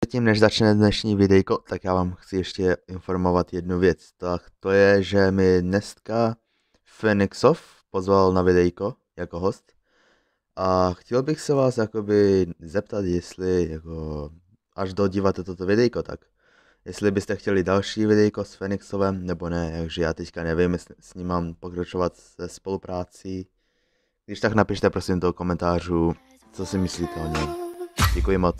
předtím, než začne dnešní videjko, tak já vám chci ještě informovat jednu věc. Tak to je, že mi dneska Phoenixov pozval na videjko jako host. A chtěl bych se vás jakoby zeptat, jestli jako až dodíváte toto videjko, tak jestli byste chtěli další videjko s Phoenixovem, nebo ne, takže já teďka nevím, jestli s ním mám pokračovat se spoluprácí. Když tak napište prosím do komentářů, co si myslíte o něm. Děkuji moc.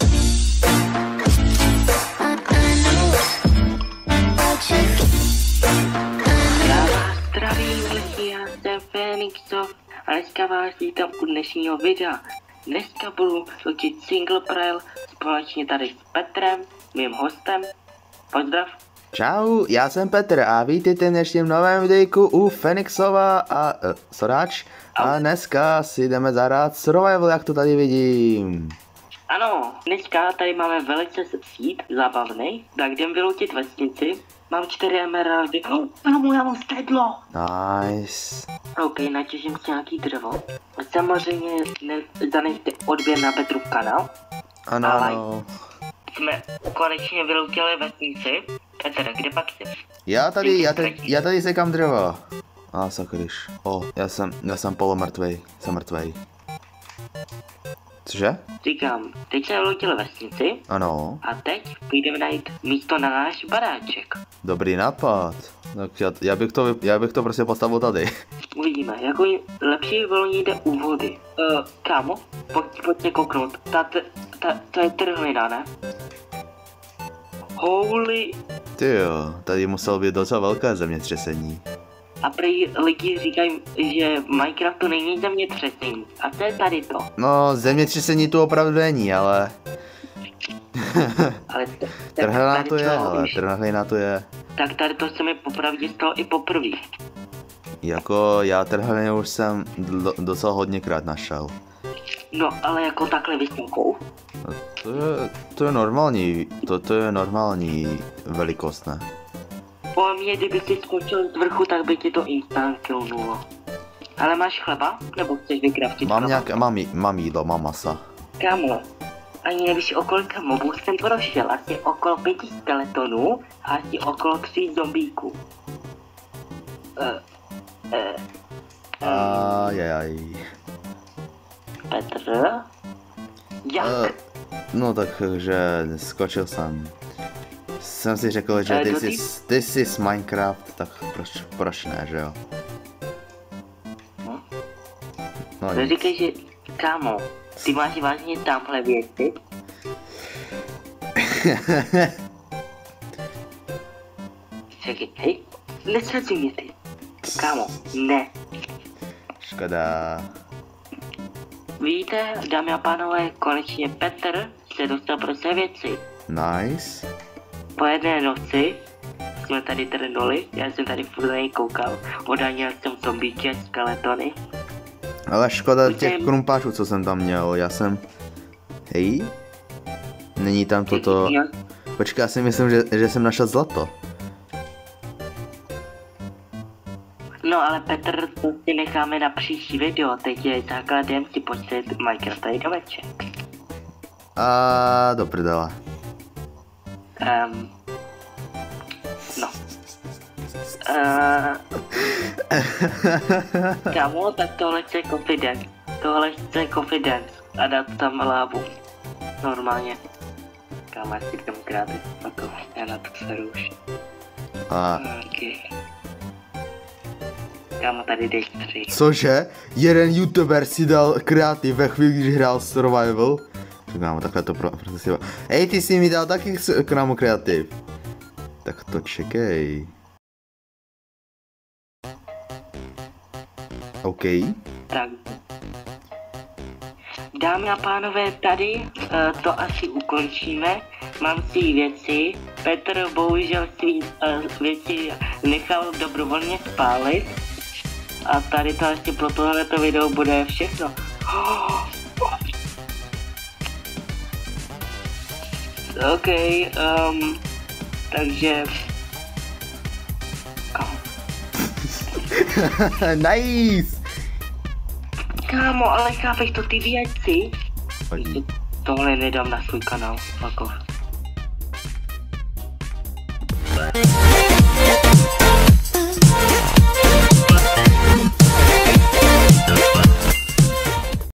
Já vás zdravím lidi, já jsem Phoenixov a dneska vás vítám u dnešního videa. Dneska budu točit single trail společně tady s Petrem, mým hostem. Pozdrav. Čau, já jsem Petr a vítejte v dnešním novém videjku u Phoenixova a Soráč. A dneska si jdeme zahrát survival, jak to tady vidím. Ano, dneska tady máme velice sít, zábavný, tak jdem vyloutit vesnici. Mám 4 emeraldy. Kámo, já mám stedlo. Nice. OK, natěžím si nějaký dřevo. A samozřejmě zanechte odběr na Petrův kanál. Ano. Jsme konečně vyloutili vesnici. Petr, kde pak jsi? Já tady sekám dřevo. A sakryš. Já jsem polomrtvej. Jsem mrtvej. Cože? Říkám, teď jsme vyloutili vesnici. Ano. A teď půjdeme najít místo na náš baráček. Dobrý nápad. Tak já bych to prostě postavil tady. Uvidíme, jako lepší volní jde u vody. Kámo, pojď se kouknout. To je trhlina, ne? Holy. Tyjo, tady muselo být docela velké zemětřesení. A prý lidi říkají, že v Minecraftu není zemětřesení. A to je tady to. No, zemětřesení tu opravdu není, ale... Ale trhlina to je. Tak tady to se mi popravdě stalo i poprvé. Jako já trhlinu už jsem docela hodněkrát našel. No, ale jako takhle vysokou? No, to je normální, to je normální velikost, ne? Po mě, kdyby si skočil z vrchu, tak by ti to instant killnulo. Ale máš chleba? Nebo chceš vykraftit chleba? Mám jídlo, mám masa. Kámo, ani nevíš, o kolika mobů jsem prošel. Asi okolo 5 skeletonů a asi okolo 3 zombíků. Ajajaj. Petr? Jak? No takže skočil jsem. Jsem si řekl, že this is Minecraft, tak proč ne, že jo? No to říkej, že kámo, ty máš vážně tamhle věci? Čekej, hej, nesradí mě ty. Kámo, ne. Škoda. Víte, dámy a pánové, konečně Petr se dostal pro své věci. Nice. Po jedné noci jsme tady trnuli, já jsem tady furt na něj koukal, odháněl jsem zombíky a skeletony. Ale škoda těch krumpáčů, co jsem tam měl, Hej? Není tam toto... Počkej, já si myslím, že jsem našel zlato. No ale Petr, to si necháme na příští video, teď je základem si počít Minecraft tady do večer. Do prdele. No. Kámo, tak tohle je confidence. Tohle je confidence. A dát tam lávu. Normálně. Kámo, já si jdem krátit. Já na to seru už. Okay. Kámo, tady dej 3. Cože? Jeden youtuber si dal kreativ ve chvíli, když hrál survival? Kámo, takhle to prostě si... Hej, ty jsi mi dal taky kámo kreativ. Tak to čekej. OK. Tak. Dámy a pánové, tady to asi ukončíme. Mám si věci. Petr bohužel svý věci nechal dobrovolně spálit. A tady to asi pro tohleto video bude všechno. OK, takže... Nice! Kámo, ale chápeš to ty věci? Tohle nedám na svůj kanál, fuck off.